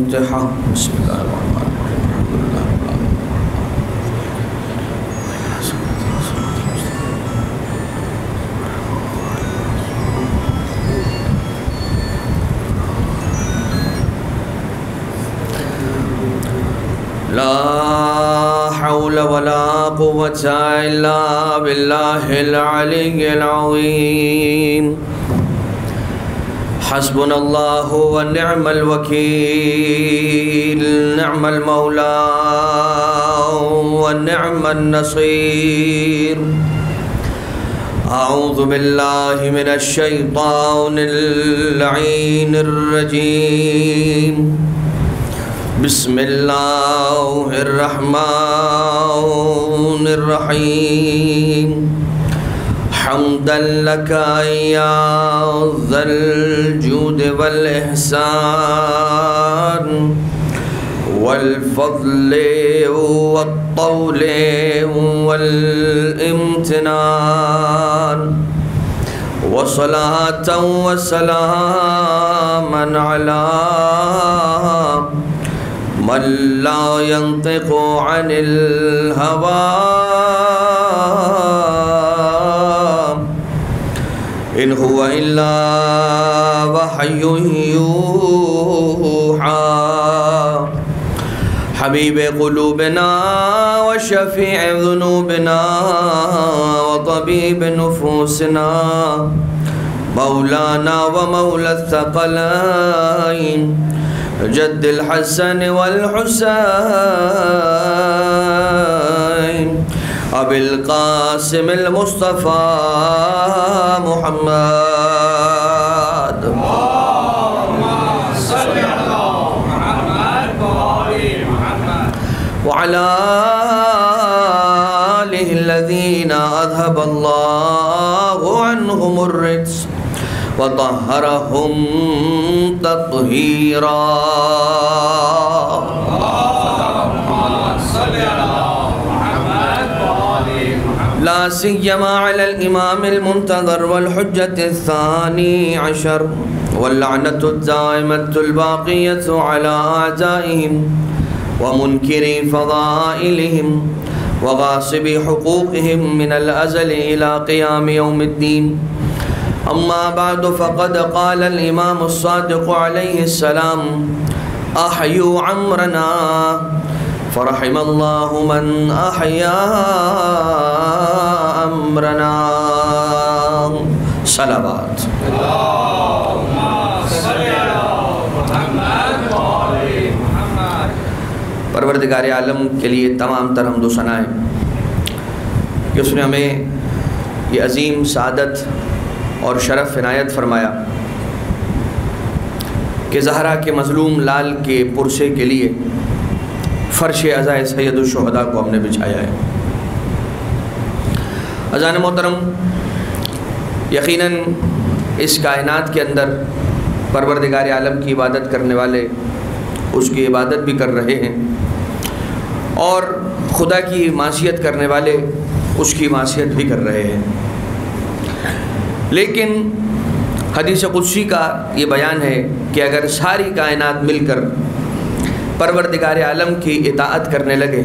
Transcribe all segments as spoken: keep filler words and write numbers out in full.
انتہا۔ بسم اللہ الرحمن لا حول ولا قوة إلا بالله العلي العظيم۔ حسبنا الله ونعم الوكيل، نعم المولى ونعم النصير۔ أعوذ بالله من الشيطان اللعين الرجيم۔ بسم اللہ الرحمن الرحیم۔ حمدا لک یا ذا الجود والإحسان والفضل والطول والامتنان، وصلاة وسلاما على من لا ينطق عن الهوى إن هو إلا وحي يوحى، حبيب قلوبنا وشفيع ذنوبنا وطبيب نفوسنا، مولانا ومولى الثقلين جد الحسن والحسين أبي القاسم المصطفى محمد، اللهم صل على محمد وعلى آله الذين أذهب الله عنهم الرجس وطهرهم تطهيرا۔ لا سيما على الإمام المنتظر والحجة الثاني عشر، واللعنة الدائمة الباقية على أعدائهم ومنكري فضائلهم وغاصبي حقوقهم من الأزل إلى قيام يوم الدين۔ أما بعد فقد قال الإمام الصادق عليه السلام: أحيوا عمرنا، فرحم الله من أحيا أمرنا۔ صلوات اللهم صل على محمد وآل محمد۔ پروردگار عالم کے لیے تمام تر حمد و ثنا ہے کہ اس نے ہمیں یہ عظیم سعادت اور شرف عنایت فرمایا کہ زہرا کے مظلوم لال کے پرسے کے لیے فرش عزائے سید الشہداء کو ہم نے بچھایا ہے۔ عزیزان محترم، یقیناً اس کائنات کے اندر پروردگار عالم کی عبادت کرنے والے اس کی عبادت بھی کر رہے ہیں، اور خدا کی معصیت کرنے والے اس کی معصیت بھی کر رہے ہیں، لیکن حدیث قدسی کا یہ بیان ہے کہ اگر ساری کائنات مل کر پروردگار عالم کی اطاعت کرنے لگے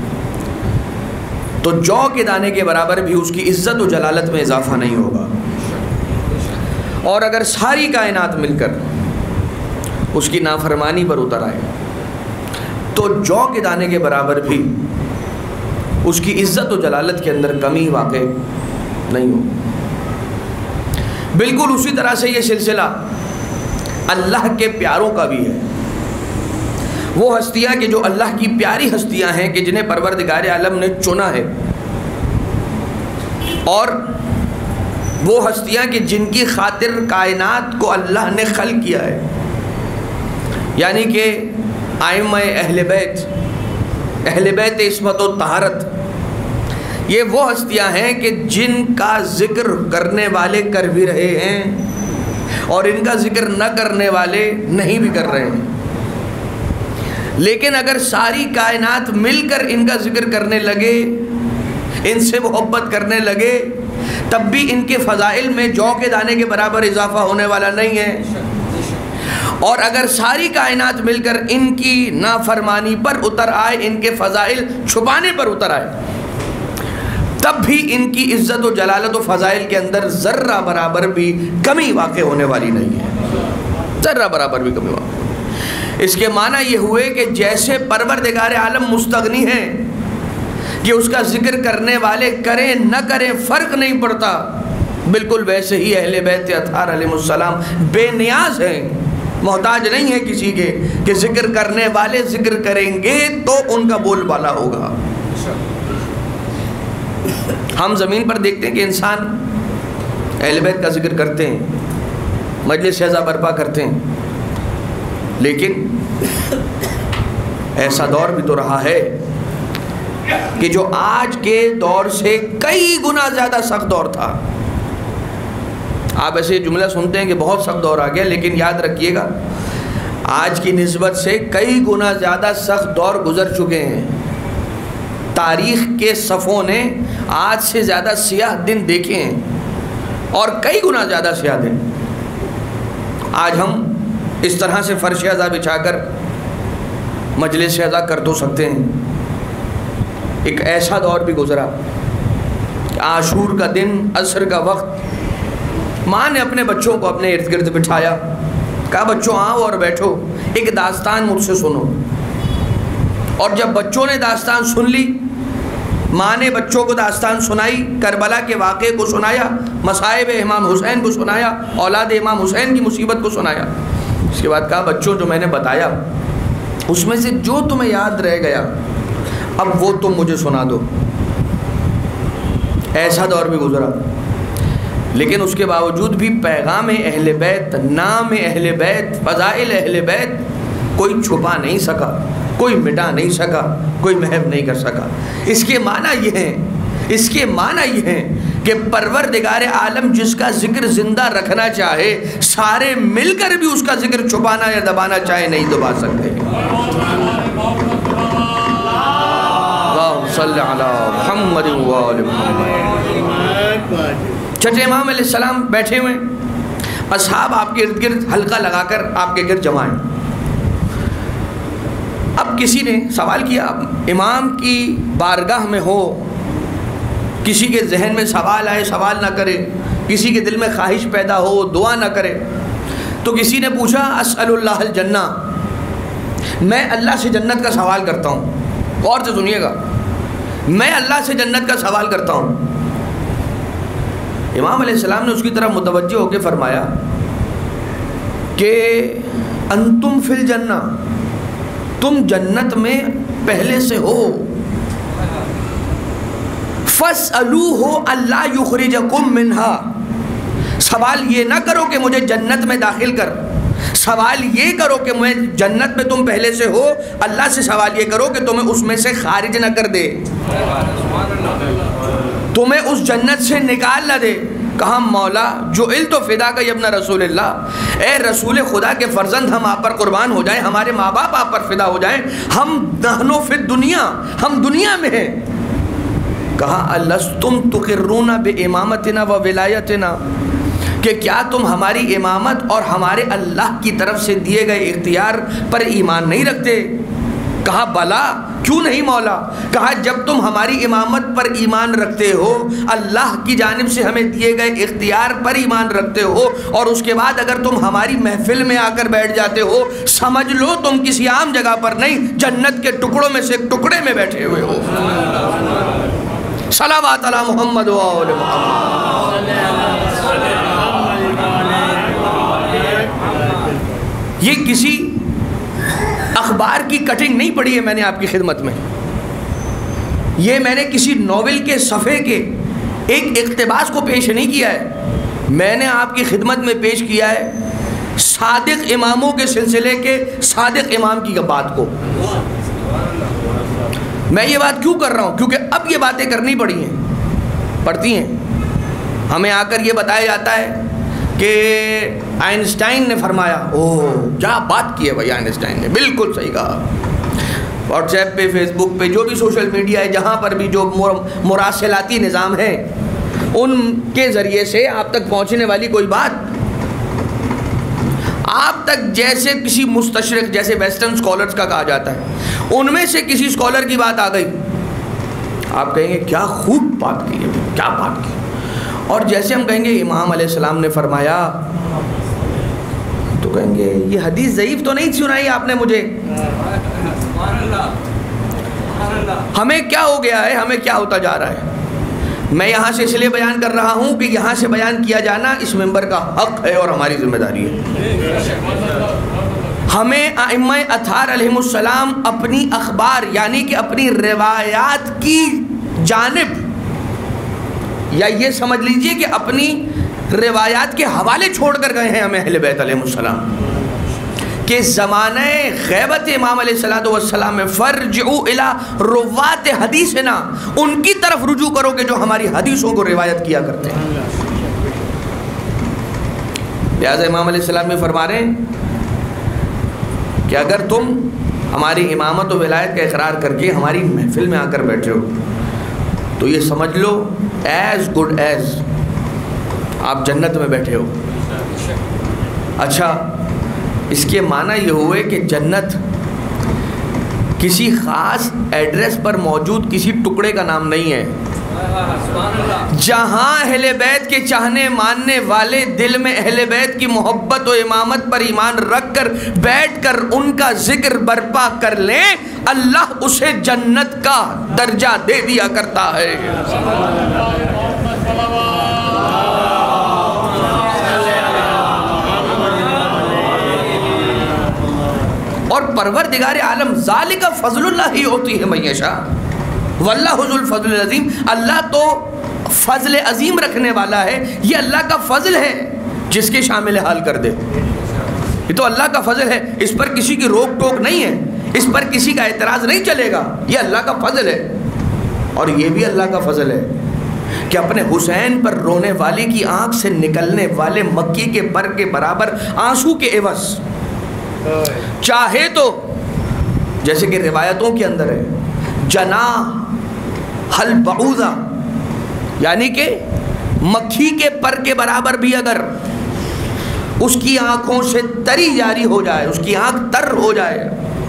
تو جو کے دانے کے برابر بھی اس کی عزت و جلالت میں اضافہ نہیں ہوگا، اور اگر ساری کائنات مل کر اس کی نافرمانی پر اتر آئے تو جو کے دانے کے برابر بھی اس کی عزت و جلالت کے اندر کمی واقع نہیں ہوگی۔ بالکل اسی طرح سے یہ سلسلہ اللہ کے پیاروں کا بھی ہے۔ وہ ہستیاں کہ جو اللہ کی پیاری ہستیاں ہیں کہ جنہیں پروردگار عالم نے چنا ہے، اور وہ ہستیاں کہ جن کی خاطر کائنات کو اللہ نے خلق کیا ہے، یعنی کہ ائمہ اہل بیت، اہل بیت عصمت و طہارت، یہ وہ ہستیاں ہیں کہ جن کا ذکر کرنے والے کر بھی رہے ہیں اور ان کا ذکر نہ کرنے والے نہیں بھی کر رہے ہیں، لیکن اگر ساری کائنات مل کر ان کا ذکر کرنے لگے، ان سے محبت کرنے لگے، تب بھی ان کے فضائل میں جو کے دانے کے برابر اضافہ ہونے والا نہیں ہے، اور اگر ساری کائنات مل کر ان کی نافرمانی پر اتر آئے، ان کے فضائل چھپانے پر اتر آئے، تب بھی ان کی عزت و جلالت و فضائل کے اندر ذرہ برابر بھی کمی واقع ہونے والی نہیں ہے، ذرہ برابر بھی کمی واقع۔ اس کے معنی یہ ہوئے کہ جیسے پروردگار عالم مستغنی ہیں کہ اس کا ذکر کرنے والے کریں نہ کریں فرق نہیں پڑتا، بالکل ویسے ہی اہل بیت اطہار علیہ السلام بے نیاز ہیں، محتاج نہیں ہے کسی کے کہ ذکر کرنے والے ذکر کریں گے تو ان کا بول بالا ہوگا۔ ہم زمین پر دیکھتے ہیں کہ انسان اہل بیت کا ذکر کرتے ہیں، مجلس شہزہ برپا کرتے ہیں، لیکن ایسا دور بھی تو رہا ہے کہ جو آج کے دور سے کئی گنا زیادہ سخت دور تھا۔ آپ ایسے جملہ سنتے ہیں کہ بہت سخت دور آ گیا، لیکن یاد رکھیے گا آج کی نسبت سے کئی گنا زیادہ سخت دور گزر چکے ہیں۔ تاریخ کے صفوں نے آج سے زیادہ سیاہ دن دیکھے ہیں، اور کئی گنا زیادہ سیاہ دن۔ آج ہم اس طرح سے فرش ازا بچھا کر مجلس ازا کر تو سکتے ہیں، ایک ایسا دور بھی گزرا، عاشور کا دن، عصر کا وقت، ماں نے اپنے بچوں کو اپنے ارد گرد بٹھایا، کہا بچوں آؤ اور بیٹھو، ایک داستان مجھ سے سنو۔ اور جب بچوں نے داستان سن لی، ماں نے بچوں کو داستان سنائی، کربلا کے واقعے کو سنایا، مصائب امام حسین کو سنایا، اولاد امام حسین کی مصیبت کو سنایا۔ اس کے بعد کہا بچوں جو میں نے بتایا اس میں سے جو تمہیں یاد رہ گیا اب وہ تم مجھے سنا دو۔ ایسا دور بھی گزرا، لیکن اس کے باوجود بھی پیغام اہل بیت، نام اہل بیت، فضائل اہل بیت کوئی چھپا نہیں سکا، کوئی مٹا نہیں سکا، کوئی محو نہیں کر سکا۔ اس کے معنی یہ ہیں اس کے معنی یہ ہیں کہ پروردگار عالم جس کا ذکر زندہ رکھنا چاہے، سارے مل کر بھی اس کا ذکر چھپانا یا دبانا چاہے نہیں دبا سکتے۔ اللہم صلی علی محمد و آل محمد۔ چھٹے امام علیہ السلام بیٹھے ہوئے، اصحاب آپ کے ارد گرد حلقہ لگا کر آپ کے گرد جمع ہیں۔ اب کسی نے سوال کیا، امام کی بارگاہ میں ہو، کسی کے ذہن میں سوال آئے سوال نہ کرے، کسی کے دل میں خواہش پیدا ہو دعا نہ کرے، تو کسی نے پوچھا اسأل اللہ الجنہ، میں اللہ سے جنت کا سوال کرتا ہوں۔ غور سے سنیے گا، میں اللہ سے جنت کا سوال کرتا ہوں۔ امام علیہ السلام نے اس کی طرف متوجہ ہو کے فرمایا کہ انتم فی الجنہ، تم جنت میں پہلے سے ہو، فَاسْأَلُوهُ أَلَّا يُخْرِجَكُم مِّنْهَا، سوال یہ نہ کرو کہ مجھے جنت میں داخل کر، سوال یہ کرو کہ میں جنت میں تم پہلے سے ہو، اللہ سے سوال یہ کرو کہ تمہیں اس میں سے خارج نہ کر دے، تمہیں اس جنت سے نکال نہ دے۔ کہا مولا جو ال تو فدا کا ابن رسول اللہ، اے رسول خدا کے فرزند ہم آپ پر قربان ہو جائیں، ہمارے ماں باپ آپ پر فدا ہو جائیں، ہم نحنو فی الدنیا، ہم دنیا میں ہیں۔ کہا الستم تقرون بامامتنا و ولایتنا، کہ کیا تم ہماری امامت اور ہمارے اللہ کی طرف سے دیے گئے اختیار پر ایمان نہیں رکھتے؟ کہا بلا، کیوں نہیں مولا؟ کہا جب تم ہماری امامت پر ایمان رکھتے ہو، اللہ کی جانب سے ہمیں دیے گئے اختیار پر ایمان رکھتے ہو، اور اس کے بعد اگر تم ہماری محفل میں آ کر بیٹھ جاتے ہو، سمجھ لو تم کسی عام جگہ پر نہیں، جنت کے ٹکڑوں میں سے ایک ٹکڑے میں بیٹھے ہوئے ہو۔ صلوات علی محمد و آل محمد۔ یہ کسی اخبار کی کٹنگ نہیں پڑھی ہے میں نے آپ کی خدمت میں، یہ میں نے کسی ناول کے صفحے کے ایک اقتباس کو پیش نہیں کیا ہے، میں نے آپ کی خدمت میں پیش کیا ہے صادق اماموں کے سلسلے کے صادق امام کی بات کو۔ میں یہ بات کیوں کر رہا ہوں؟ کیونکہ اب یہ باتیں کرنی پڑی ہیں، پڑتی ہیں، ہمیں آ کر یہ بتایا جاتا ہے کہ آئنسٹائن نے فرمایا، اوہ کیا بات کی ہے بھائی آئنسٹائن نے، بالکل صحیح کہا۔ واٹس ایپ پہ، فیس بک پہ، جو بھی سوشل میڈیا ہے، جہاں پر بھی جو مراسلاتی نظام ہے، ان کے ذریعے سے آپ تک پہنچنے والی کوئی بات، آپ تک جیسے کسی مستشرق، جیسے ویسٹرن اسکالرس کا کہا جاتا ہے، ان میں سے کسی اسکالر کی بات آ گئی، آپ کہیں گے کیا خوب بات کی ہے، کیا بات کی. اور جیسے ہم کہیں گے امام علیہ السلام نے فرمایا، تو کہیں گے یہ حدیث ضعیف تو نہیں سنائی آپ نے مجھے. ہمیں کیا ہو گیا ہے، ہمیں کیا ہوتا جا رہا ہے؟ میں یہاں سے اس لیے بیان کر رہا ہوں کہ یہاں سے بیان کیا جانا اس منبر کا حق ہے اور ہماری ذمہ داری ہے. ہمیں ائمہ اطہار علیہم السلام اپنی اخبار یعنی کہ اپنی روایات کی جانب، یا یہ سمجھ لیجئے کہ اپنی روایات کے حوالے چھوڑ کر گئے ہیں ہمیں اہل بیت علیہم السلام کہ زمانہ غیبت امام علیہ الصلوۃ والسلام میں فرجعوا الی روات حدیثنا، ان کی طرف رجوع کرو کہ جو ہماری حدیثوں کو روایت کیا کرتے ہیں. لہذا امام علیہ السلام میں فرما رہے ہیں کہ اگر تم ہماری امامت و ولایت کا اقرار کر کے ہماری محفل میں آ کر بیٹھے ہو تو یہ سمجھ لو ایز گڈ ایز آپ جنت میں بیٹھے ہو. اچھا، اس کے معنی یہ ہوئے کہ جنت کسی خاص ایڈریس پر موجود کسی ٹکڑے کا نام نہیں ہے. جہاں اہل بیت کے چاہنے ماننے والے دل میں اہل بیت کی محبت و امامت پر ایمان رکھ کر بیٹھ کر ان کا ذکر برپا کر لیں، اللہ اسے جنت کا درجہ دے دیا کرتا ہے. اور پروردگار عالم ذالک فضل اللہ یؤتیہ من یشاء واللہ ذو الفضل العظیم، اللہ تو فضل عظیم رکھنے والا ہے، یہ اللہ کا فضل ہے جس کے شامل حال کر دے. یہ تو اللہ کا فضل ہے، اس پر کسی کی روک ٹوک نہیں ہے، اس پر کسی کا اعتراض نہیں چلے گا، یہ اللہ کا فضل ہے. اور یہ بھی اللہ کا فضل ہے کہ اپنے حسین پر رونے والے کی آنکھ سے نکلنے والے مکی کے پر کے برابر آنسو کے عوض چاہے تو جیسے کہ روایتوں کے اندر ہے جناح البعوضہ، یعنی کہ مکھی کے پر کے برابر بھی اگر اس کی آنکھوں سے تری جاری ہو جائے، اس کی آنکھ تر ہو جائے،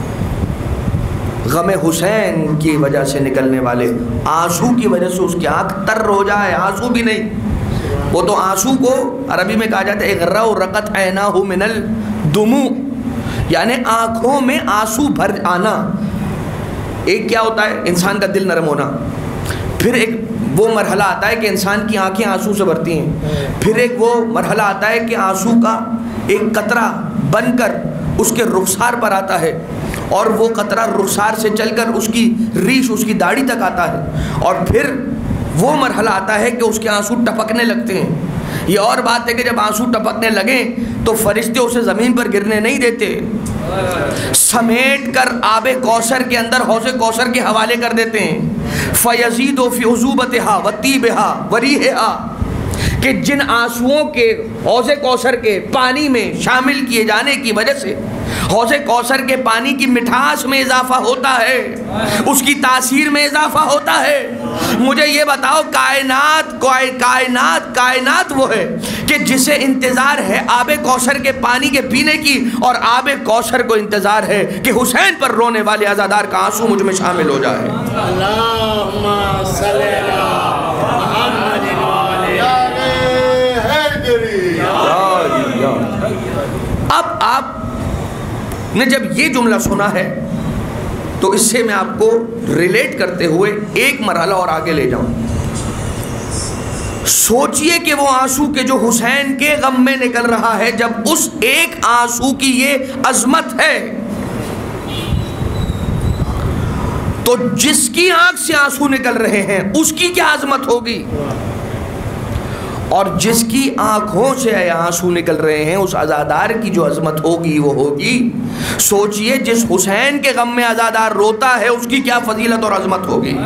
غم حسین کی وجہ سے نکلنے والے آنسو کی وجہ سے اس کی آنکھ تر ہو جائے، آنسو بھی نہیں، وہ تو آنسو کو عربی میں کہا جاتا ہے اغرقت عیناہ من الدموع، یعنی آنکھوں میں آنسو بھر آنا. ایک کیا ہوتا ہے انسان کا دل نرم ہونا، پھر ایک وہ مرحلہ آتا ہے کہ انسان کی آنکھیں آنسو سے بھرتی ہیں، پھر ایک وہ مرحلہ آتا ہے کہ آنسو کا ایک قطرہ بن کر اس کے رخسار پر آتا ہے، اور وہ قطرہ رخسار سے چل کر اس کی ریش اس کی داڑھی تک آتا ہے، اور پھر وہ مرحلہ آتا ہے کہ اس کے آنسو ٹپکنے لگتے ہیں. یہ اور بات ہے کہ جب آنسو ٹپکنے لگیں تو فرشتے اسے زمین پر گرنے نہیں دیتے، سمیٹ کر آب کوثر کے اندر حوض کوثر کے حوالے کر دیتے ہیں. فَيَزِيدُ فِي عُذُوبَتِهَا وَطِيبِهَا وَرِيحِهَا، کہ جن آنسوؤں کے حوض کوثر کے پانی میں شامل کیے جانے کی وجہ سے حوض کوثر کے پانی کی مٹھاس میں اضافہ ہوتا ہے، اس کی تاثیر میں اضافہ ہوتا ہے. مجھے یہ بتاؤ کائنات کائنات کائنات وہ ہے کہ جسے انتظار ہے آب کوثر کے پانی کے پینے کی، اور آب کوثر کو انتظار ہے کہ حسین پر رونے والے عزادار کا آنسو مجھ میں شامل ہو جائے. اللہم صلی اللہ محمد اب آپ نے جب یہ جملہ سنا ہے تو اس سے میں آپ کو ریلیٹ کرتے ہوئے ایک مرحلہ اور آگے لے جاؤں. سوچئے کہ وہ آنسو کے جو حسین کے غم میں نکل رہا ہے، جب اس ایک آنسو کی یہ عظمت ہے تو جس کی آنکھ سے آنسو نکل رہے ہیں اس کی کیا عظمت ہوگی، اور جس کی آنکھوں سے آنسو نکل رہے ہیں اس عزادار کی جو عظمت ہوگی وہ ہوگی. سوچئے جس حسین کے غم میں عزادار روتا ہے اس کی کیا فضیلت اور عظمت ہوگی.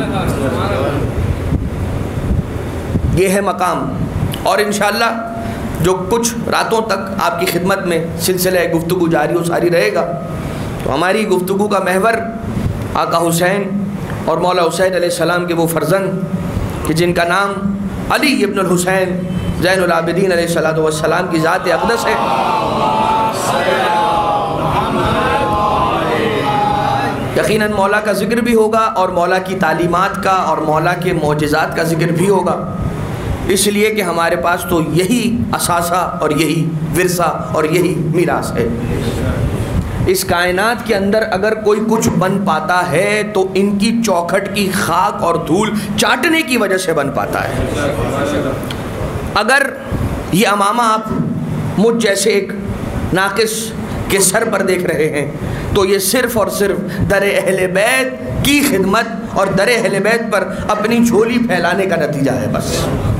یہ ہے مقام. اور انشاءاللہ جو کچھ راتوں تک آپ کی خدمت میں سلسلہ گفتگو جاری و ساری رہے گا تو ہماری گفتگو کا محور آقا حسین اور مولا حسین علیہ السلام کے وہ فرزند کہ جن کا نام علی ابن الحسین زین العابدین علیہ السلام کی ذات اقدس ہے. یقیناً مولا کا ذکر بھی ہوگا اور مولا کی تعلیمات کا اور مولا کے معجزات کا ذکر بھی ہوگا، اس لیے کہ ہمارے پاس تو یہی اثاثہ اور یہی ورثہ اور یہی میراث ہے۔ اس کائنات کے اندر اگر کوئی کچھ بن پاتا ہے تو ان کی چوکھٹ کی خاک اور دھول چاٹنے کی وجہ سے بن پاتا ہے۔ اگر یہ امامہ آپ مجھ جیسے ایک ناقص کے سر پر دیکھ رہے ہیں تو یہ صرف اور صرف در اہل بیت کی خدمت اور در اہل بیت پر اپنی جھولی پھیلانے کا نتیجہ ہے بس۔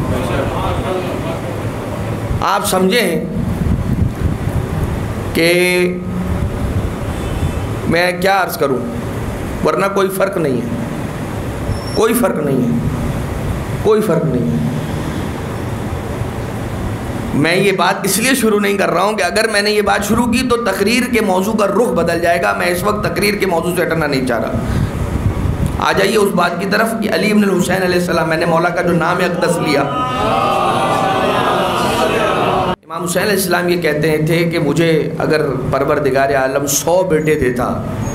آپ سمجھیں کہ میں کیا عرض کروں، ورنہ کوئی فرق نہیں ہے، کوئی فرق نہیں ہے، کوئی فرق نہیں ہے۔ میں یہ بات اس لیے شروع نہیں کر رہا ہوں کہ اگر میں نے یہ بات شروع کی تو تقریر کے موضوع کا رخ بدل جائے گا۔ میں اس وقت تقریر کے موضوع سے ہٹنا نہیں چاہ رہا۔ آ جائیے اس بات کی طرف کہ علی ابن الحسین علیہ السلام، میں نے مولا کا جو نام اقدس لیا، امام حسین علیہ السلام یہ کہتے تھے کہ مجھے اگر پروردگار عالم سو بیٹے دیتا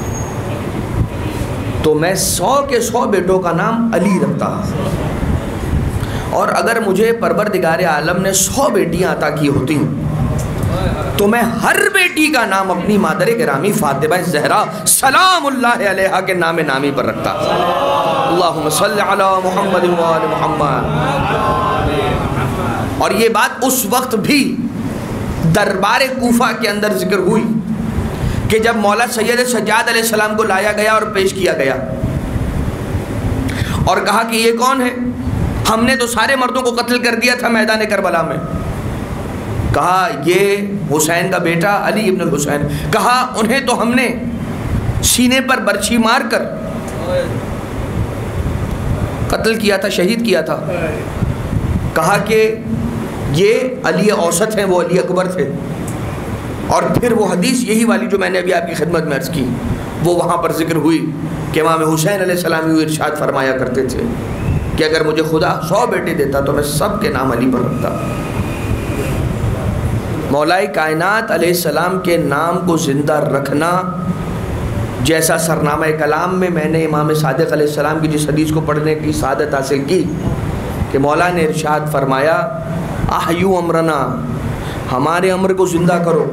تو میں سو کے سو بیٹوں کا نام علی رکھتا، اور اگر مجھے پروردگار عالم نے سو بیٹیاں عطا کی ہوتی تو میں ہر بیٹی کا نام اپنی مادر گرامی فاطمہ زہرا سلام اللہ علیہا کے نام نامی پر رکھتا۔ اللہم صلی علی محمد و آل محمد۔ اور یہ بات اس وقت بھی دربار کوفہ کے اندر ذکر ہوئی کہ جب مولا سید سجاد علیہ السلام کو لایا گیا اور پیش کیا گیا اور کہا کہ یہ کون ہے؟ ہم نے تو سارے مردوں کو قتل کر دیا تھا میدان کربلا میں۔ کہا یہ حسین کا بیٹا علی ابن الحسین۔ کہا انہیں تو ہم نے سینے پر برچھی مار کر قتل کیا تھا، شہید کیا تھا۔ کہا کہ یہ علی اوسط ہیں، وہ علی اکبر تھے۔ اور پھر وہ حدیث یہی والی جو میں نے ابھی آپ کی خدمت میں عرض کی، وہ وہاں پر ذکر ہوئی کہ امام حسین علیہ السلام یہ ارشاد فرمایا کرتے تھے کہ اگر مجھے خدا سو بیٹے دیتا تو میں سب کے نام علی پر رکھتا۔ مولا کائنات علیہ السلام کے نام کو زندہ رکھنا، جیسا سرنامہ کلام میں میں نے امام صادق علیہ السلام کی جس حدیث کو پڑھنے کی سعادت حاصل کی کہ مولا نے ارشاد فرمایا احیو امرنا، ہمارے امر کو زندہ کرو۔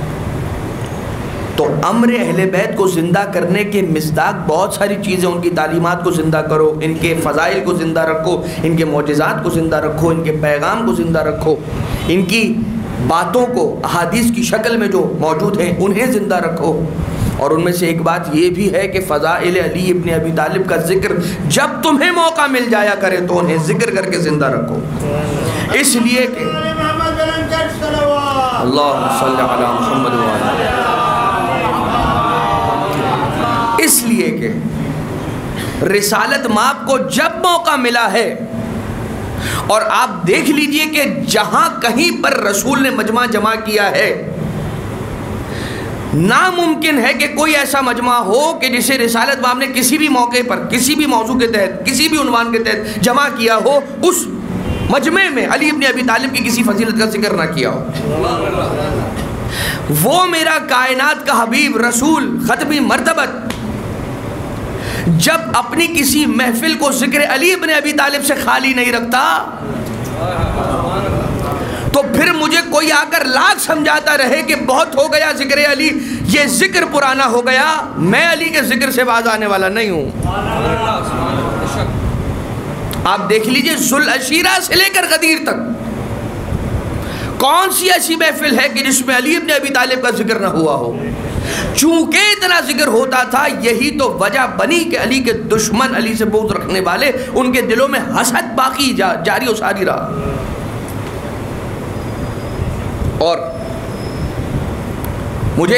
تو امر اہل بیت کو زندہ کرنے کے مصداق بہت ساری چیزیں، ان کی تعلیمات کو زندہ کرو، ان کے فضائل کو زندہ رکھو، ان کے معجزات کو زندہ رکھو، ان کے پیغام کو زندہ رکھو، ان کی باتوں کو احادیث کی شکل میں جو موجود ہیں انہیں زندہ رکھو۔ اور ان میں سے ایک بات یہ بھی ہے کہ فضائل علی ابن ابی طالب کا ذکر جب تمہیں موقع مل جایا کرے تو انہیں ذکر کر کے زندہ رکھو، اس لیے کہ اللہم صلی علی محمد و آلہ، اس لیے کہ رسالت مآب کو جب موقع ملا ہے، اور آپ دیکھ لیجئے کہ جہاں کہیں پر رسول نے مجمع جمع کیا ہے، ناممکن ہے کہ کوئی ایسا مجمع ہو کہ جسے رسالت مآب نے کسی بھی موقع پر، کسی بھی موضوع کے تحت، کسی بھی عنوان کے تحت جمع کیا ہو، اس مجمع میں علی ابن ابی طالب کی کسی فضیلت کا ذکر نہ کیا ہو۔ وہ میرا کائنات کا حبیب رسول ختمی مرتبت جب اپنی کسی محفل کو ذکر علی ابن ابی طالب سے خالی نہیں رکھتا تو پھر مجھے کوئی آ کر لاکھ سمجھاتا رہے کہ بہت ہو گیا ذکر علی، یہ ذکر پرانا ہو گیا، میں علی کے ذکر سے باز آنے والا نہیں ہوں۔ آپ دیکھ لیجئے ذوالعشیرہ سے لے کر غدیر تک کون سی ایسی محفل ہے کہ جس میں علی ابن ابی طالب کا ذکر نہ ہوا ہو؟ چونکہ اتنا ذکر ہوتا تھا، یہی تو وجہ بنی کہ علی کے دشمن، علی سے بغض رکھنے والے، ان کے دلوں میں حسد باقی جا جاری و ساری رہا۔ اور مجھے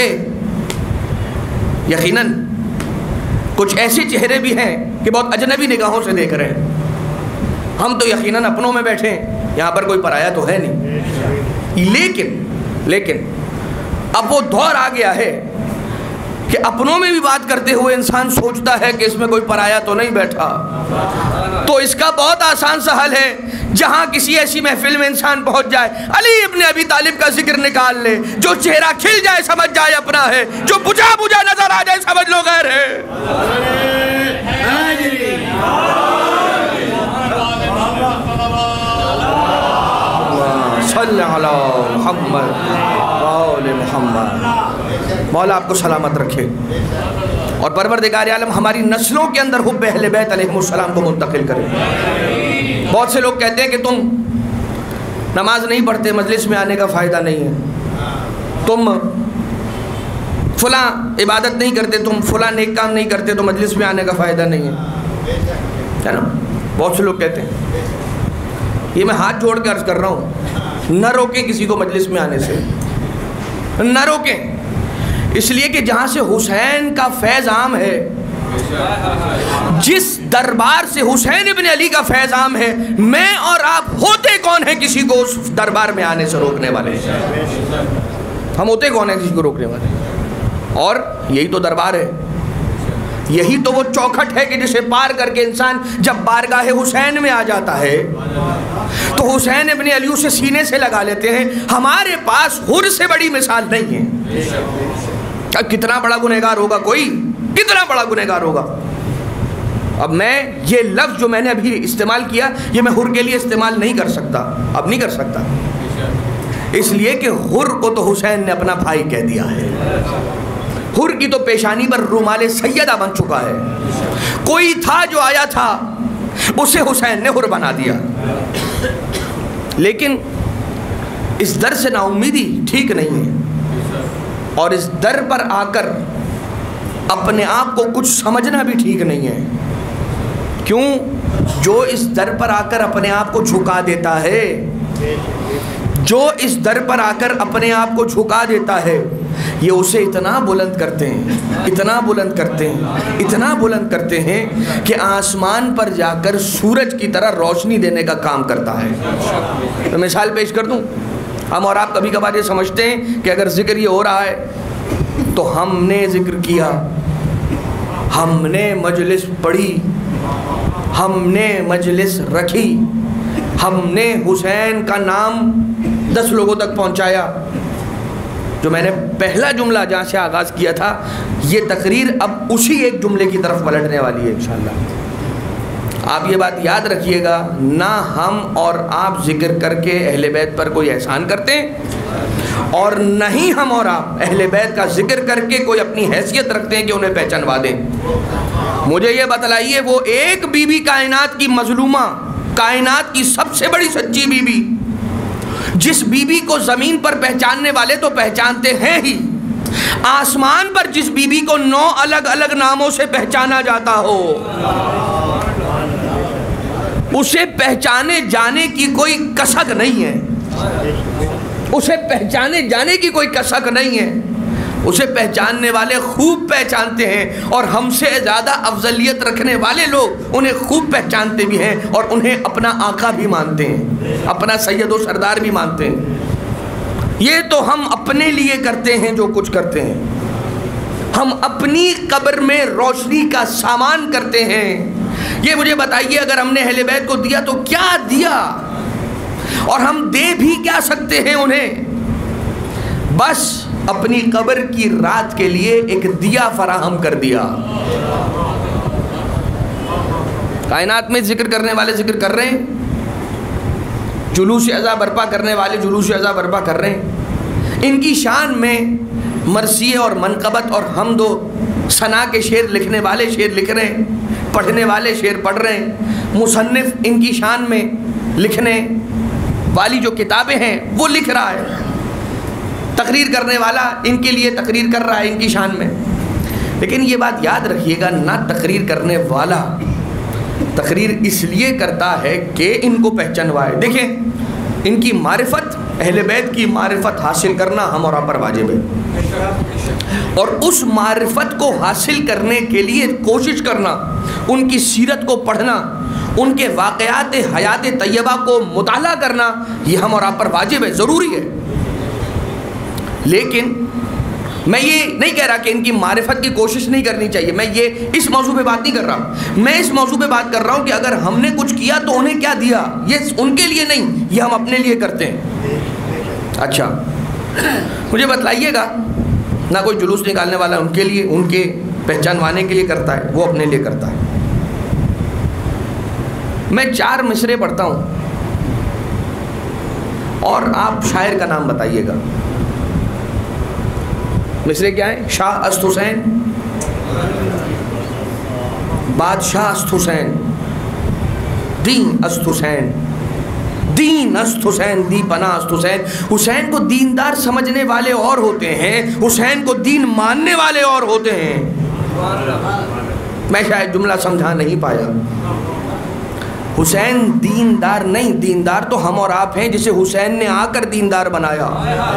یقیناً کچھ ایسے چہرے بھی ہیں کہ بہت اجنبی نگاہوں سے دیکھ رہے ہیں۔ ہم تو یقیناً اپنوں میں بیٹھے ہیں، یہاں پر کوئی پرایا تو ہے نہیں، لیکن لیکن اب وہ دور آ گیا ہے کہ کہ اپنوں میں بھی بات کرتے ہوئے انسان سوچتا ہے کہ اس میں کوئی پرایا تو نہیں بیٹھا، تو اس کا بہت آسان سا حل ہے، جہاں کسی ایسی محفل میں انسان پہنچ جائے، علی ابن ابی طالب کا ذکر نکال لے، جو چہرہ کھل جائے سمجھ جائے اپنا ہے، جو بجھا بجھا نظر آ جائے سمجھ لو غیر ہے۔ صلی علی محمد آل محمد۔ مولا آپ کو سلامت رکھے اور پروردگار عالم ہماری نسلوں کے اندر حب اہل بیت علیہ السلام کو منتقل کرے۔ بہت سے لوگ کہتے ہیں کہ تم نماز نہیں پڑھتے، مجلس میں آنے کا فائدہ نہیں ہے، تم فلاں عبادت نہیں کرتے، تم فلاں نیک کام نہیں کرتے، تو مجلس میں آنے کا فائدہ نہیں ہے نا، بہت سے لوگ کہتے ہیں۔ یہ میں ہاتھ جوڑ کے عرض کر رہا ہوں، نہ روکیں کسی کو مجلس میں آنے سے، نہ روکیں، اس لیے کہ جہاں سے حسین کا فیض عام ہے، جس دربار سے حسین ابن علی کا فیض عام ہے، میں اور آپ ہوتے کون ہیں کسی کو اس دربار میں آنے سے روکنے والے؟ ہم ہوتے کون ہیں کسی کو روکنے والے؟ اور یہی تو دربار ہے، یہی تو وہ چوکھٹ ہے کہ جسے پار کر کے انسان جب بارگاہ حسین میں آ جاتا ہے تو حسین ابن علی اسے سینے سے لگا لیتے ہیں۔ ہمارے پاس حر سے بڑی مثال نہیں ہے۔ کتنا بڑا گنہگار ہوگا کوئی، کتنا بڑا گنہگار ہوگا۔ اب میں یہ لفظ جو میں نے ابھی استعمال کیا، یہ میں حر کے لیے استعمال نہیں کر سکتا، اب نہیں کر سکتا، اس لیے کہ حر کو تو حسین نے اپنا بھائی کہہ دیا ہے۔ حر کی تو پیشانی پر رومال سیدہ بن چکا ہے، کوئی تھا جو آیا تھا اسے حسین نے حر بنا دیا۔ لیکن اس در سے نا امیدی ٹھیک نہیں ہے، اور اس در پر آ کر اپنے آپ کو کچھ سمجھنا بھی ٹھیک نہیں ہے۔ کیوں؟ جو اس در پر آ کر اپنے آپ کو جھکا دیتا ہے، جو اس در پر آ کر اپنے آپ کو جھکا دیتا ہے، یہ اسے اتنا بلند کرتے ہیں، اتنا بلند کرتے ہیں، اتنا بلند کرتے ہیں کہ آسمان پر جا کر سورج کی طرح روشنی دینے کا کام کرتا ہے۔ تو مثال پیش کر دوں، ہم اور آپ کبھی کبھار یہ سمجھتے ہیں کہ اگر ذکر یہ ہو رہا ہے تو ہم نے ذکر کیا، ہم نے مجلس پڑھی، ہم نے مجلس رکھی، ہم نے حسین کا نام دس لوگوں تک پہنچایا۔ جو میں نے پہلا جملہ جہاں سے آغاز کیا تھا، یہ تقریر اب اسی ایک جملے کی طرف پلٹنے والی ہے انشاءاللہ۔ آپ یہ بات یاد رکھیے گا، نہ ہم اور آپ ذکر کر کے اہل بیت پر کوئی احسان کرتے ہیں، اور نہ ہی ہم اور آپ اہل بیت کا ذکر کر کے کوئی اپنی حیثیت رکھتے ہیں کہ انہیں پہچانوا دیں۔ مجھے یہ بتلائیے، وہ ایک بی بی کائنات کی مظلومہ، کائنات کی سب سے بڑی سچی بی بی، جس بی بی کو زمین پر پہچاننے والے تو پہچانتے ہیں ہی، آسمان پر جس بی بی کو نو الگ الگ ناموں سے پہچانا جاتا ہو، اسے پہچانے جانے کی کوئی کسک نہیں ہے، اسے پہچانے جانے کی کوئی کسک نہیں ہے، اسے پہچاننے والے خوب پہچانتے ہیں، اور ہم سے زیادہ افضلیت رکھنے والے لوگ انہیں خوب پہچانتے بھی ہیں اور انہیں اپنا آقا بھی مانتے ہیں، اپنا سید و سردار بھی مانتے ہیں۔ یہ تو ہم اپنے لیے کرتے ہیں جو کچھ کرتے ہیں، ہم اپنی قبر میں روشنی کا سامان کرتے ہیں۔ یہ مجھے بتائیے، اگر ہم نے اہل بیت کو دیا تو کیا دیا، اور ہم دے بھی کیا سکتے ہیں انہیں؟ بس اپنی قبر کی رات کے لیے ایک دیا فراہم کر دیا۔ کائنات میں ذکر کرنے والے ذکر کر رہے ہیں، جلوس عزا برپا کرنے والے جلوس عزا برپا کر رہے ہیں، ان کی شان میں مرثیے اور منقبت اور حمد و ثنا کے شعر لکھنے والے شعر لکھ رہے ہیں، پڑھنے والے شعر پڑھ رہے ہیں، مصنف ان کی شان میں لکھنے والی جو کتابیں ہیں وہ لکھ رہا ہے، تقریر کرنے والا ان کے لیے تقریر کر رہا ہے ان کی شان میں۔ لیکن یہ بات یاد رکھیے گا، نہ تقریر کرنے والا تقریر اس لیے کرتا ہے کہ ان کو پہچانوائے۔ دیکھیں، ان کی معرفت، اہل بیت کی معرفت حاصل کرنا ہم اور آپ پر واجب ہے، اور اس معرفت کو حاصل کرنے کے لیے کوشش کرنا، ان کی سیرت کو پڑھنا، ان کے واقعات حیات طیبہ کو مطالعہ کرنا، یہ ہم اور آپ پر واجب ہے، ضروری ہے۔ لیکن میں یہ نہیں کہہ رہا کہ ان کی معرفت کی کوشش نہیں کرنی چاہیے، میں یہ اس موضوع پہ بات نہیں کر رہا ہوں، میں اس موضوع پہ بات کر رہا ہوں کہ اگر ہم نے کچھ کیا تو انہیں کیا دیا، یہ ان کے لیے نہیں، یہ ہم اپنے لیے کرتے ہیں۔ اچھا مجھے بتلائیے گا، نہ کوئی جلوس نکالنے والا ان کے لیے، ان کے پہچانوانے کے لیے کرتا ہے، وہ اپنے لیے کرتا ہے۔ میں چار مصرے پڑھتا ہوں اور آپ شاعر کا نام بتائیے گا۔ مصرے کیا ہیں؟ شاہ است حسین، بادشاہ است حسین، دین است حسین، دین است حسین، دی پناہ است حسین۔ حسین کو دیندار سمجھنے والے اور ہوتے ہیں، حسین کو دین ماننے والے اور ہوتے ہیں۔ میں شاید جملہ سمجھا نہیں پایا۔ حسین دیندار نہیں، دیندار تو ہم اور آپ ہیں جسے حسین نے آ کر دیندار بنایا۔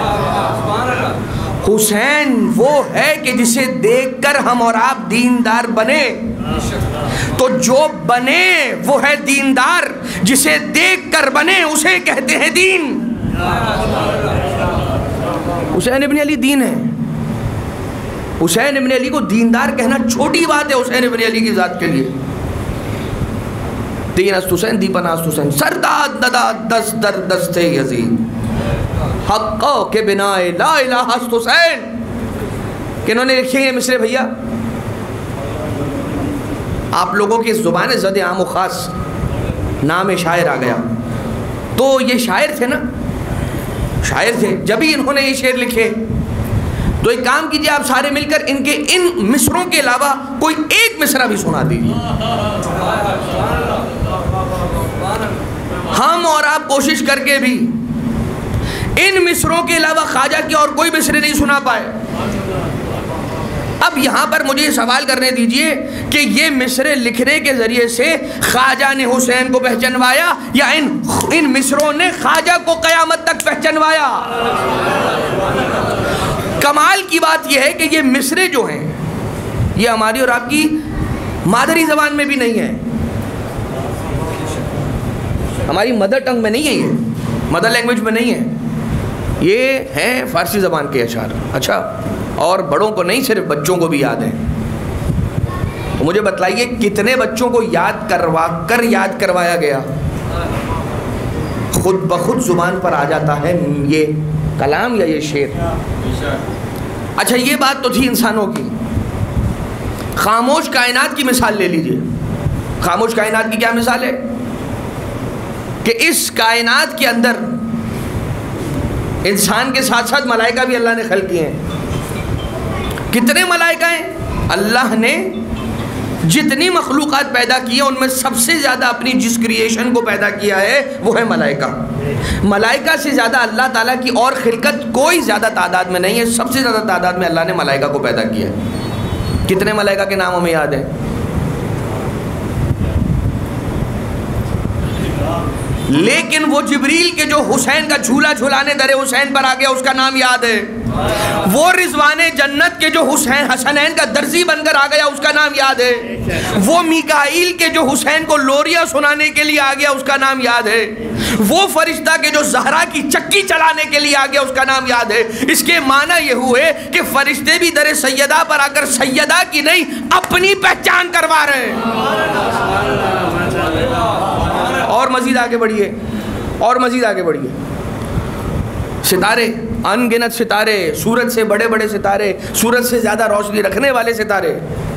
حسین وہ ہے کہ جسے دیکھ کر ہم اور آپ دیندار بنے، تو جو بنے وہ ہے دیندار، جسے دیکھ کر بنے اسے کہتے ہیں دین۔ حسین ابن علی دین ہے۔ حسین ابن علی کو دیندار کہنا چھوٹی بات ہے حسین ابن علی کی ذات کے لیے۔ دین است حسین، دی پناہ است حسین، سرداد نداد دست در دست یزید، حقا کے بنا لا الہ است حسین۔ کنہوں نے لکھے ہیں مصرے بھیا؟ آپ لوگوں کی زبان زد عام و خاص نام شاعر آ گیا، تو یہ شاعر تھے نا، شاعر تھے جبھی انہوں نے یہ شعر لکھے۔ تو ایک کام کیجئے، آپ سارے مل کر ان کے ان مصروں کے علاوہ کوئی ایک مصرع بھی سنا دیجیے۔ ہم اور آپ کوشش کر کے بھی ان مصروں کے علاوہ خواجہ کی اور کوئی مصرے نہیں سنا پائے۔ اب یہاں پر مجھے یہ سوال کرنے دیجئے کہ یہ مصرے لکھنے کے ذریعے سے خواجہ نے حسین کو پہچنوایا یا ان ان مصروں نے خواجہ کو قیامت تک پہچنوایا؟ کمال کی بات یہ ہے کہ یہ مصرے جو ہیں یہ ہماری اور آپ کی مادری زبان میں بھی نہیں ہے، ہماری مدر ٹنگ میں نہیں ہے، یہ مدر لینگویج میں نہیں ہے، یہ ہیں فارسی زبان کے اشعار۔ اچھا، اور بڑوں کو نہیں، صرف بچوں کو بھی یاد ہیں۔ تو مجھے بتلائیے کتنے بچوں کو یاد کروا کر یاد کروایا گیا؟ خود بخود زبان پر آ جاتا ہے یہ کلام یا یہ شعر۔ اچھا یہ بات تو تھی انسانوں کی، خاموش کائنات کی مثال لے لیجئے۔ خاموش کائنات کی کیا مثال ہے؟ کہ اس کائنات کے اندر انسان کے ساتھ ساتھ ملائکہ بھی اللہ نے خلق کیے ہیں۔ کتنے ملائکہ ہیں؟ اللہ نے جتنی مخلوقات پیدا کی ہیں ان میں سب سے زیادہ اپنی جس کریشن کو پیدا کیا ہے وہ ہے ملائکہ۔ ملائکہ سے زیادہ اللہ تعالیٰ کی اور خلقت کوئی زیادہ تعداد میں نہیں ہے، سب سے زیادہ تعداد میں اللہ نے ملائکہ کو پیدا کیا ہے۔ کتنے ملائکہ کے نام ہمیں یاد ہیں؟ لیکن وہ جبریل کے جو حسین کا جھولا جھولانے در حسین پر آ گیا اس کا نام یاد ہے۔ وہ رضوان جنت کے جو حسین حسنین کا درزی بن کر آ گیا اس کا نام یاد ہے۔ وہ میکائیل کے جو حسین کو لوریاں سنانے کے لیے آ گیا اس کا نام یاد ہے۔ وہ فرشتہ کے جو زہرا کی چکی چلانے کے لیے آ گیا اس کا نام یاد ہے۔ اس کے معنی یہ ہوئے کہ فرشتے بھی در سیدہ پر آ کر سیدہ کی نہیں اپنی پہچان کروا رہے ہیں۔ اور مزید آگے بڑھیے، اور مزید آگے بڑھیے۔ ستارے، ان گنت ستارے، سورج سے بڑے بڑے ستارے، سورج سے زیادہ روشنی رکھنے والے ستارے،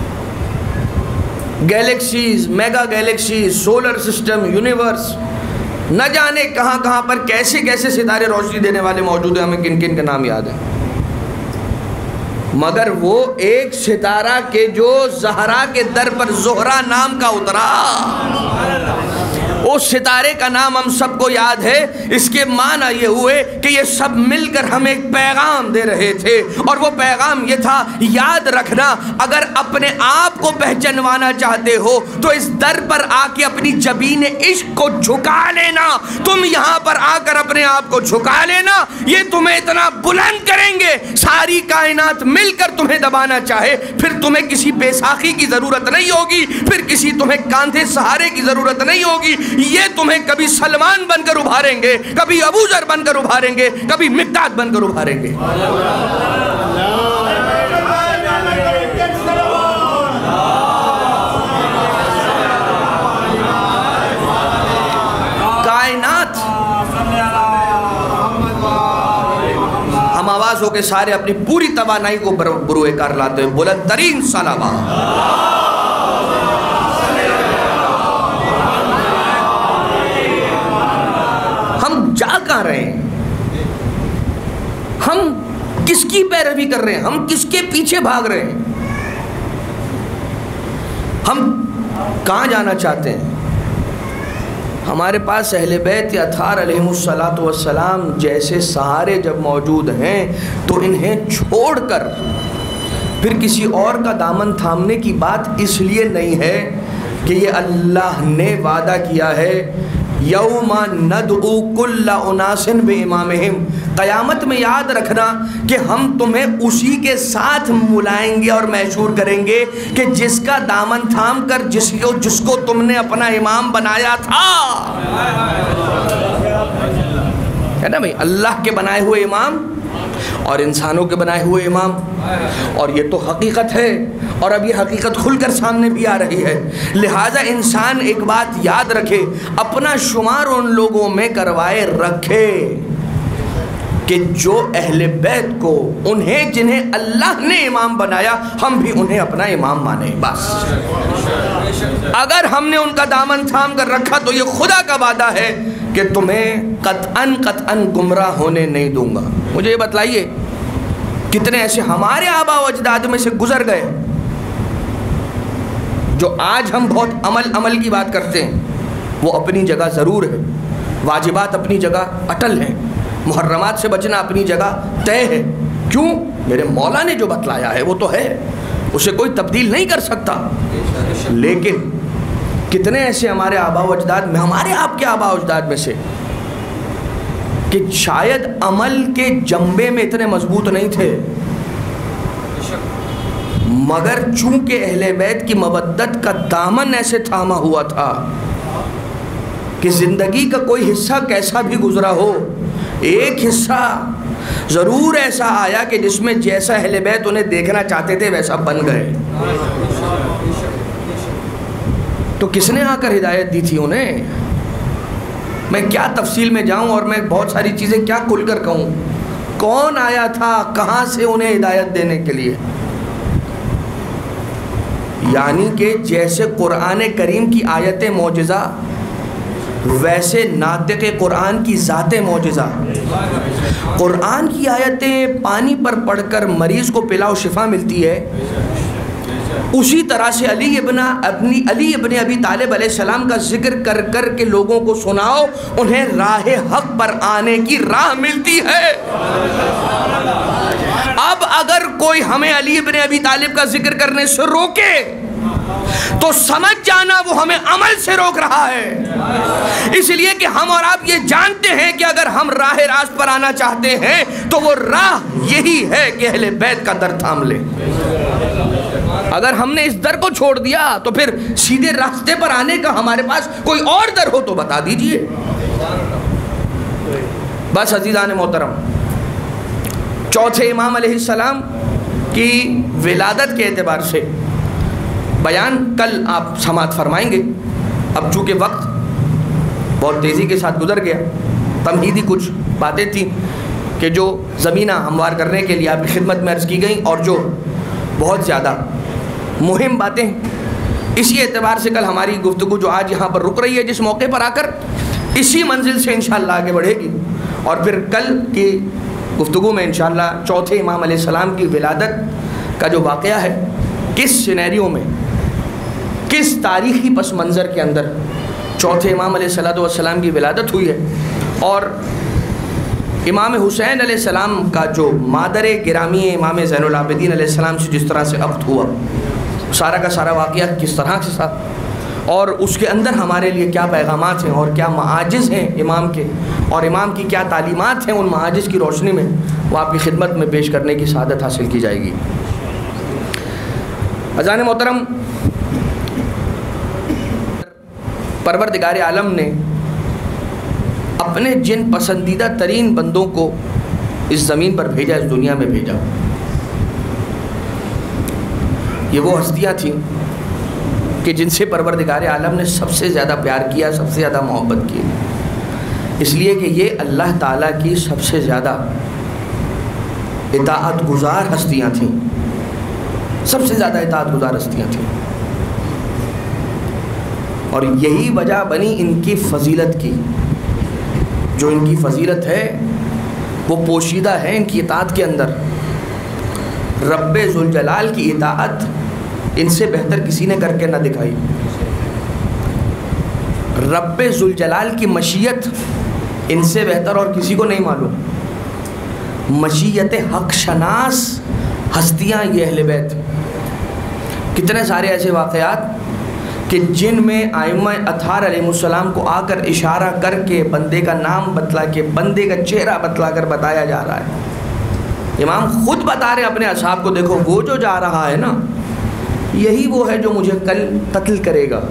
galaxies, mega galaxies, solar system, universe, نہ جانے کہاں کہاں پر کیسے کیسے ستارے روشنی دینے والے موجود ہیں، ہمیں کن کن کے نام یاد ہیں۔ مگر وہ ایک ستارہ کے جو زہرا کے در پر زہرا نام کا اترا، اس ستارے کا نام ہم سب کو یاد ہے۔ اس کے معنی یہ ہوئے کہ یہ سب مل کر ہمیں ایک پیغام دے رہے تھے، اور وہ پیغام یہ تھا، یاد رکھنا اگر اپنے آپ کو پہچنوانا چاہتے ہو تو اس در پر آ کے اپنی جبین عشق کو جھکا لینا۔ تم یہاں پر آ کر اپنے آپ کو جھکا لینا، یہ تمہیں اتنا بلند کریں گے، ساری کائنات مل کر تمہیں دبانا چاہے، پھر تمہیں کسی بیساکھی کی ضرورت نہیں ہوگی، پھر کسی تمہیں کاندھے سہارے کی ضرورت نہیں ہوگی۔ یہ تمہیں کبھی سلمان بن کر ابھاریں گے، کبھی ابو ذر بن کر ابھاریں گے، کبھی مقداد بن کر ابھاریں گے۔ سلوات. ہم آواز ہو کے سارے اپنی پوری توانائی کو بروئے کار لاتے ہیں بلند ترین صلوات. ہم جا کہاں رہے ہیں؟ ہم کس کی پیروی کر رہے ہیں؟ ہم کس کے پیچھے بھاگ رہے ہیں؟ ہم کہاں جانا چاہتے ہیں؟ ہمارے پاس اہل بیت اطہار علیہم الصلاۃ والسلام جیسے سہارے جب موجود ہیں تو انہیں چھوڑ کر پھر کسی اور کا دامن تھامنے کی بات اس لیے نہیں ہے کہ یہ اللہ نے وعدہ کیا ہے یوم ندعو کل اناس بامامہم. قیامت میں یاد رکھنا کہ ہم تمہیں اسی کے ساتھ ملائیں گے اور محشور کریں گے کہ جس کا دامن تھام کر جس کو جس کو تم نے اپنا امام بنایا تھا. ہے نا بھائی، اللہ کے بنائے ہوئے امام اور انسانوں کے بنائے ہوئے امام. اور یہ تو حقیقت ہے اور اب یہ حقیقت کھل کر سامنے بھی آ رہی ہے. لہٰذا انسان ایک بات یاد رکھے، اپنا شمار ان لوگوں میں کروائے رکھے کہ جو اہل بیت کو، انہیں جنہیں اللہ نے امام بنایا، ہم بھی انہیں اپنا امام مانیں. بس اگر ہم نے ان کا دامن تھام کر رکھا تو یہ خدا کا وعدہ ہے کہ تمہیں قطعاً قطعاً گمراہ ہونے نہیں دوں گا. مجھے یہ بتلائیے کتنے ایسے ہمارے آبا و اجداد میں سے گزر گئے جو آج ہم بہت عمل عمل کی بات کرتے ہیں، وہ اپنی جگہ ضرور ہے، واجبات اپنی جگہ اٹل ہیں، محرمات سے بچنا اپنی جگہ طے ہے. کیوں؟ میرے مولا نے جو بتلایا ہے وہ تو ہے، اسے کوئی تبدیل نہیں کر سکتا. لیکن کتنے ایسے ہمارے آبا و اجداد میں، ہمارے آپ کے آبا و اجداد میں سے کہ شاید عمل کے جنبے میں اتنے مضبوط نہیں تھے، مگر چونکہ اہل بیت کی مودت کا دامن ایسے تھاما ہوا تھا کہ زندگی کا کوئی حصہ کیسا بھی گزرا ہو، ایک حصہ ضرور ایسا آیا کہ جس میں جیسا اہل بیت انہیں دیکھنا چاہتے تھے ویسا بن گئے. تو کس نے آ کر ہدایت دی تھی انہیں؟ میں کیا تفصیل میں جاؤں اور میں بہت ساری چیزیں کیا کھل کر کہوں. کون آیا تھا، کہاں سے انہیں ہدایت دینے کے لیے؟ یعنی کہ جیسے قرآن کریم کی آیت معجزہ ویسے ناطق قرآن کی ذات معجزہ. قرآن کی آیتیں پانی پر پڑھ کر مریض کو پلاؤ شفا ملتی ہے، اسی طرح سے علی ابن ابنی علی ابن ابی طالب علیہ السلام کا ذکر کر کر کے لوگوں کو سناؤ، انہیں راہ حق پر آنے کی راہ ملتی ہے. اب اگر کوئی ہمیں علی ابن ابی طالب کا ذکر کرنے سے روکے تو سمجھ جانا وہ ہمیں عمل سے روک رہا ہے. اس لیے کہ ہم اور آپ یہ جانتے ہیں کہ اگر ہم راہ راست پر آنا چاہتے ہیں تو وہ راہ یہی ہے کہ اہل بیت کا در تھام لیں. اگر ہم نے اس در کو چھوڑ دیا تو پھر سیدھے راستے پر آنے کا ہمارے پاس کوئی اور در ہو تو بتا دیجئے. بس عزیزان محترم، چوتھے امام علیہ السلام کی ولادت کے اعتبار سے بیان کل آپ سماعت فرمائیں گے. اب چونکہ وقت بہت تیزی کے ساتھ گزر گیا، تمہیدی کچھ باتیں تھیں کہ جو زمینہ ہموار کرنے کے لیے آپ کی خدمت میں عرض کی گئیں، اور جو بہت زیادہ مہم باتیں، اسی اعتبار سے کل ہماری گفتگو جو آج یہاں پر رک رہی ہے جس موقع پر آ کر، اسی منزل سے انشاءاللہ آگے بڑھے گی. اور پھر کل کی گفتگو میں انشاءاللہ چوتھے امام علیہ السلام کی ولادت کا جو واقعہ ہے، کس سینیریو میں، کس تاریخی پس منظر کے اندر چوتھے امام علیہ السلام کی ولادت ہوئی ہے، اور امام حسین علیہ السلام کا جو مادر گرامی امام زین العابدین علیہ السلام سے جس طرح سے عقد ہوا، سارا کا سارا واقعہ کس طرح کے ساتھ، اور اس کے اندر ہمارے لیے کیا پیغامات ہیں اور کیا معاجز ہیں امام کے، اور امام کی کیا تعلیمات ہیں، ان معاجز کی روشنی میں وہ آپ کی خدمت میں پیش کرنے کی سعادت حاصل کی جائے گی. اذان محترم، پروردگار عالم نے اپنے جن پسندیدہ ترین بندوں کو اس زمین پر بھیجا، اس دنیا میں بھیجا، یہ وہ ہستیاں تھیں کہ جن سے پروردگار عالم نے سب سے زیادہ پیار کیا، سب سے زیادہ محبت کی. اس لیے کہ یہ اللہ تعالیٰ کی سب سے زیادہ اطاعت گزار ہستیاں تھیں، سب سے زیادہ اطاعت گزار ہستیاں تھیں، اور یہی وجہ بنی ان کی فضیلت کی. جو ان کی فضیلت ہے وہ پوشیدہ ہے ان کی اطاعت کے اندر. رب ذوالجلال کی اطاعت ان سے بہتر کسی نے کر کے نہ دکھائی. رب ذوالجلال کی مشیت ان سے بہتر اور کسی کو نہیں معلوم. مشیت حق شناس ہستیاں یہ اہل بیت. کتنے سارے ایسے واقعات کہ جن میں ائمہ اطہار علیہ السلام کو آ کر اشارہ کر کے بندے کا نام بتلا کے بندے کا چہرہ بتلا کر بتایا جا رہا ہے. امام خود بتا رہے اپنے اصحاب کو، دیکھو وہ جو جا رہا ہے نا یہی وہ ہے جو مجھے کل قتل کرے گا.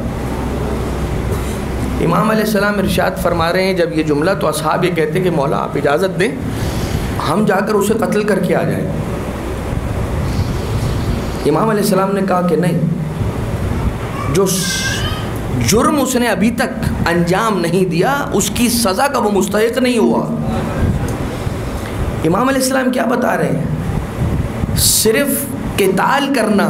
امام علیہ السلام ارشاد فرما رہے ہیں جب یہ جملہ، تو اصحاب یہ کہتے کہ مولا آپ اجازت دیں ہم جا کر اسے قتل کر کے آ جائیں. امام علیہ السلام نے کہا کہ نہیں، جو جرم اس نے ابھی تک انجام نہیں دیا اس کی سزا کا وہ مستحق نہیں ہوا. امام علیہ السلام کیا بتا رہے ہیں؟ صرف قتال کرنا،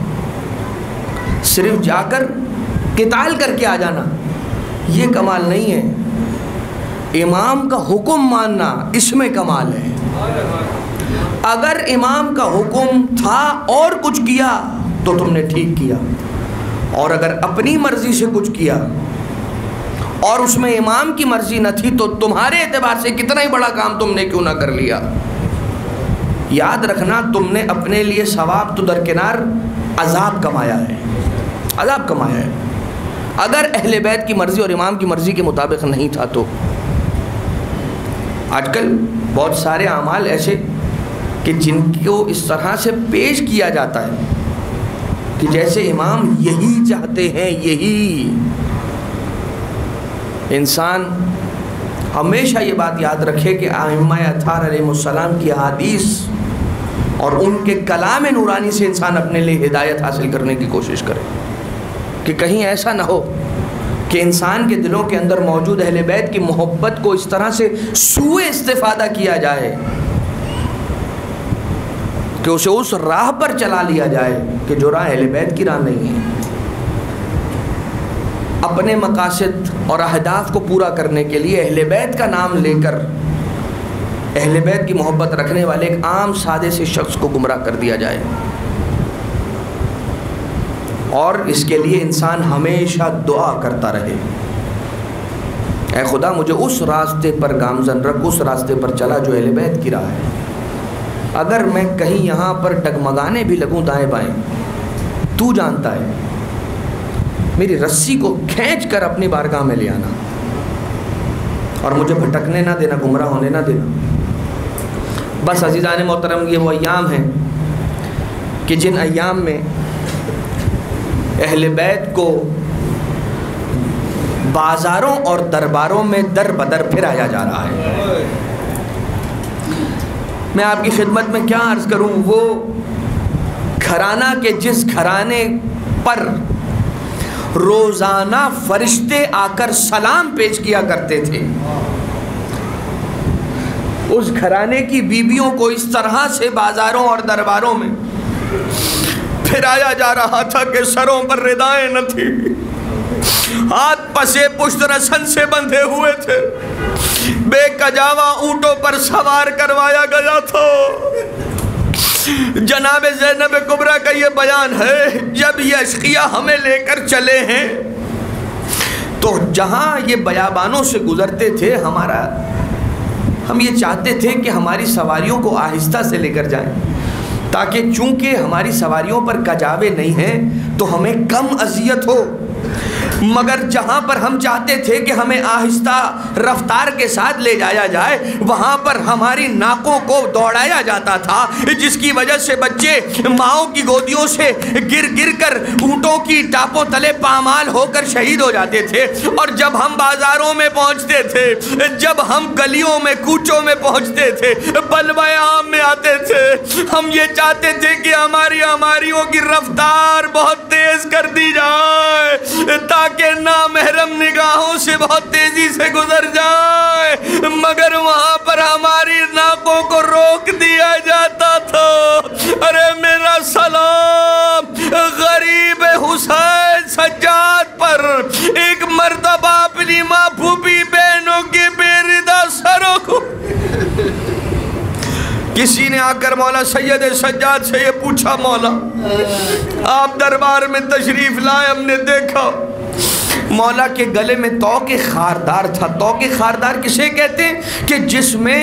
صرف جا کر قتال کر کے آ جانا یہ کمال نہیں ہے. امام کا حکم ماننا اس میں کمال ہے. اگر امام کا حکم تھا اور کچھ کیا تو تم نے ٹھیک کیا، اور اگر اپنی مرضی سے کچھ کیا اور اس میں امام کی مرضی نہ تھی تو تمہارے اعتبار سے کتنا ہی بڑا کام تم نے کیوں نہ کر لیا. یاد رکھنا تم نے اپنے لیے ثواب تو درکنار عذاب کمایا ہے، عذاب کمایا ہے. اگر اہل بیت کی مرضی اور امام کی مرضی کے مطابق نہیں تھا تو. آج کل بہت سارے اعمال ایسے کہ جن کو اس طرح سے پیش کیا جاتا ہے کہ جیسے امام یہی چاہتے ہیں. یہی انسان ہمیشہ یہ بات یاد رکھے کہ ائمہ اطہار علیہ السلام کی احادیث اور ان کے کلام نورانی سے انسان اپنے لیے ہدایت حاصل کرنے کی کوشش کرے، کہ کہیں ایسا نہ ہو کہ انسان کے دلوں کے اندر موجود اہل بیت کی محبت کو اس طرح سے سوء استفادہ کیا جائے کہ اسے اس راہ پر چلا لیا جائے کہ جو راہ اہل بیت کی راہ نہیں ہے. اپنے مقاصد اور اہداف کو پورا کرنے کے لیے اہل بیت کا نام لے کر اہل بیت کی محبت رکھنے والے ایک عام سادے سے شخص کو گمراہ کر دیا جائے. اور اس کے لیے انسان ہمیشہ دعا کرتا رہے، اے خدا مجھے اس راستے پر گامزن رکھ، اس راستے پر چلا جو اہل بیت کی راہ ہے. اگر میں کہیں یہاں پر ڈگمگانے بھی لگوں دائیں بائیں تو جانتا ہے، میری رسی کو کھینچ کر اپنی بارگاہ میں لے آنا اور مجھے بھٹکنے نہ دینا، گمراہ ہونے نہ دینا. بس عزیزان محترم یہ وہ ایام ہیں کہ جن ایام میں اہل بیت کو بازاروں اور درباروں میں در بدر پھرایا جا رہا ہے. میں آپ کی خدمت میں کیا عرض کروں، وہ گھرانہ کے جس گھرانے پر روزانہ فرشتے آ کر سلام پیش کیا کرتے تھے، اس گھرانے کی بیویوں کو اس طرح سے بازاروں اور درباروں میں پھرایا جا رہا تھا کہ سروں پر ردائیں نہ تھی، ہاتھ پسے پشت رسن سے بندھے ہوئے تھے، بے کجاوا اونٹوں پر سوار کروایا گیا تھا. جناب زینب کبریٰ کا یہ بیان ہے، جب یہ اشقیاء ہمیں لے کر چلے ہیں تو جہاں یہ بیابانوں سے گزرتے تھے، ہمارا ہم یہ چاہتے تھے کہ ہماری سواریوں کو آہستہ سے لے کر جائیں، تاکہ چونکہ ہماری سواریوں پر کجاوے نہیں ہیں تو ہمیں کم اذیت ہو. مگر جہاں پر ہم چاہتے تھے کہ ہمیں آہستہ رفتار کے ساتھ لے جایا جائے، وہاں پر ہماری ناکوں کو دوڑایا جاتا تھا، جس کی وجہ سے بچے ماؤں کی گودیوں سے گر گر کر اونٹوں کی ٹاپوں تلے پامال ہو کر شہید ہو جاتے تھے. اور جب ہم بازاروں میں پہنچتے تھے، جب ہم گلیوں میں کوچوں میں پہنچتے تھے، بلوائے عام میں آتے تھے، ہم یہ چاہتے تھے کہ ہماری ہماریوں کی رفتار بہت تیز کر دی جائے تاکہ کے نامحرم نگاہوں سے بہت تیزی سے گزر جائے، مگر وہاں پر ہماری ناکوں کو روک دیا جاتا تھا۔ ارے میرا سلام غریب حسین سجاد پر ایک مرتبہ اپنی ماں پھوپھی بہنوں کے بے ردا سروں کو کسی نے آ کر مولا سید سجاد سے یہ پوچھا، مولا آپ دربار میں تشریف لائے، ہم نے دیکھا مولا کے گلے میں توق خاردار تھا۔ توق خاردار کسے کہتے ہیں؟ کہ جس میں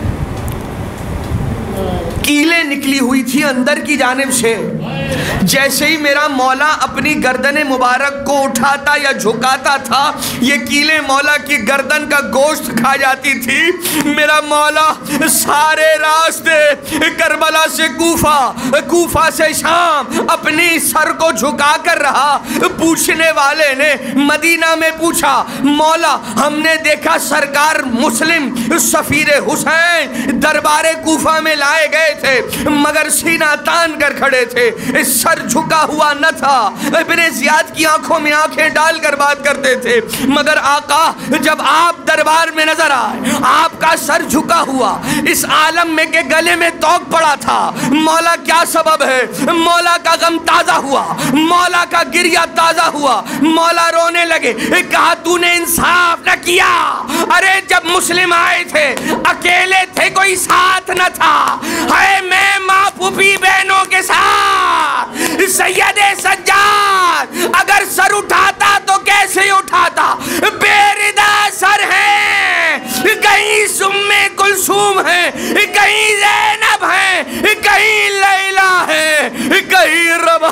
کیلیں نکلی ہوئی تھی اندر کی جانب سے۔ جیسے ہی میرا مولا اپنی گردن مبارک کو اٹھاتا یا جھکاتا تھا، یہ کیلیں مولا کی گردن کا گوشت کھا جاتی تھی۔ میرا مولا سارے راستے کربلا سے کوفہ، کوفہ سے شام اپنی سر کو جھکا کر رہا۔ پوچھنے والے نے مدینہ میں پوچھا، مولا ہم نے دیکھا سرکار مسلم سفیر حسین دربار کوفہ میں لائے گئے تھے، مگر سینہ تان کر کھڑے تھے، سر جھکا ہوا نہ تھا۔ ابن زیاد کی آنکھوں میں آنکھیں ڈال کر بات کرتے تھے، مگر آقا جب آپ دربار میں نظر آئے، آپ کا سر جھکا ہوا، اس عالم میں کہ گلے میں توق پڑا تھا۔ مولا کیا سبب ہے؟ مولا کا غم تازہ ہوا، مولا کا گریہ تازہ ہوا، مولا رونے لگے، کہا تو نے انصاف نہ کیا۔ ارے جب مسلم آئے تھے اکیلے تھے، کوئی ساتھ نہ تھا، ہے میں ماں پھوپھی بہنوں کے ساتھ۔ سید سجاد اگر سر اٹھاتا تو کیسے اٹھاتا؟ بے ردا سر ہے، کہیں سم کلثوم ہے، کہیں زینب ہے، کہیں لیلا ہے، کہیں ربا۔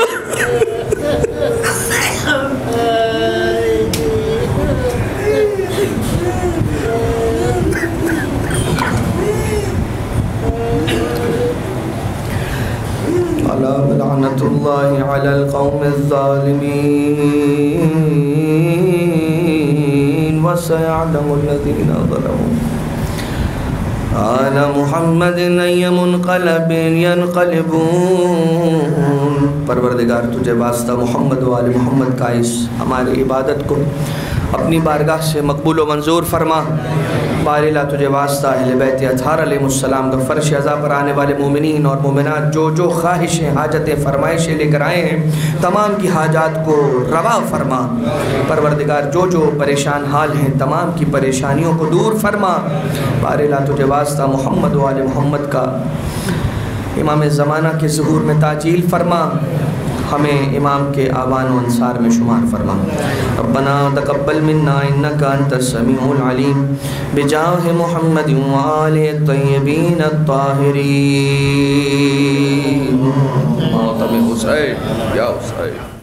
لعنت اللہ علی القوم الظالمین وسيعلم الذین ظلموا آل محمد ای منقلب ینقلبون۔ پروردگار تجھے واسطہ محمد و آل محمد کا اس ہماری عبادت کو اپنی بارگاہ سے مقبول و منظور فرما۔ بار اللہ تجھے واسطہ اہل بیت اطہار علیہ السلام کا فرش عزا پر آنے والے مومنین اور مومنات جو جو خواہشیں حاجتیں فرمائشیں لے کر آئے ہیں، تمام کی حاجات کو روا فرما۔ پروردگار جو جو پریشان حال ہیں تمام کی پریشانیوں کو دور فرما۔ بار اللہ تجھے واسطہ محمد و آل محمد کا امام زمانہ کے ظہور میں تعجیل فرما، ہمیں امام کے آوان و انصار میں شمار فرما۔ ربنا تقبل منا انکا انت السمیع العلیم بجاہ محمد و آل الطیبین الطاہرین۔ ماتم حسین یا حسین۔